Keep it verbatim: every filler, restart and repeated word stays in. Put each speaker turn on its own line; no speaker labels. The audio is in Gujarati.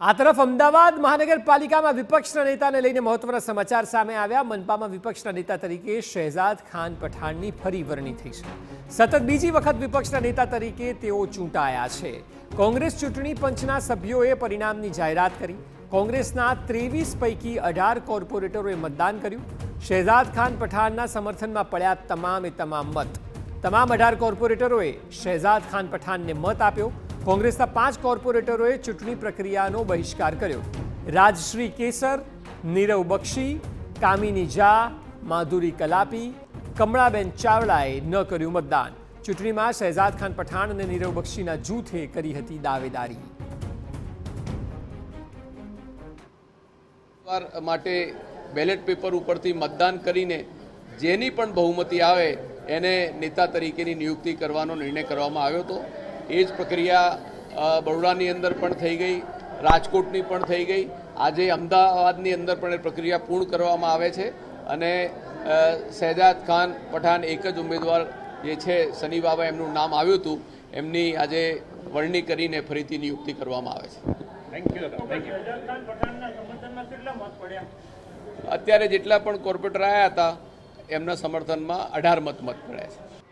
આ તરફ અમદાવાદ મહાનગરપાલિકામાં વિપક્ષના નેતાને લઈને મહત્વના સમાચાર સામે આવ્યા। મનપામાં વિપક્ષના નેતા તરીકે શહેજાદ ખાન પઠાણની ફરી વરણી થઈ છે। સતત બીજી વખત વિપક્ષના નેતા તરીકે તેઓ ચૂંટાયા છે। કોંગ્રેસ ચૂંટણી પંચના સભ્યોએ પરિણામની જાહેરાત કરી। કોંગ્રેસના ત્રેવીસ પૈકી અઢાર કોર્પોરેટરોએ મતદાન કર્યું। શહેજાદ ખાન પઠાણના સમર્થનમાં પડ્યા તમામે તમામ મત। તમામ અઢાર કોર્પોરેટરોએ શહેજાદ ખાન પઠાણને મત આપ્યો। કોંગ્રેસના પાંચ કોર્પોરેટરોએ ચૂંટણી પ્રક્રિયાનો બહિષ્કાર કર્યો। રાજશ્રી કેસર, નીરવ બક્ષી, કામિની ઝા, માધુરી કલાપી, કમળાબેન ચાવડાએ ન કર્યું મતદાન। ચૂંટણીમાં શહેજાદ ખાન પઠાણ અને નીરવ બક્ષીના જૂથે કરી હતી દાવેદારી।
માટે બેલેટ પેપર ઉપરથી મતદાન કરીને જેની પણ બહુમતી આવે એને નેતા તરીકેની નિયુક્તિ કરવાનો નિર્ણય કરવામાં આવ્યો હતો। એ જ પ્રક્રિયા બરોડાની અંદર પણ થઈ ગઈ, રાજકોટની પણ થઈ ગઈ। આજે અમદાવાદની અંદર પણ એ પ્રક્રિયા પૂર્ણ કરવામાં આવે છે અને શહેજાદ ખાન પઠાણ એક જ ઉમેદવાર જે છે સની બાબા એમનું નામ આવ્યું હતું, એમની આજે વરણી કરીને ફરીથી નિયુક્તિ કરવામાં આવે છે। અત્યારે જેટલા પણ કોર્પોરેટર આવ્યા હતા એમના સમર્થનમાં અઢાર મત મત પડ્યા છે।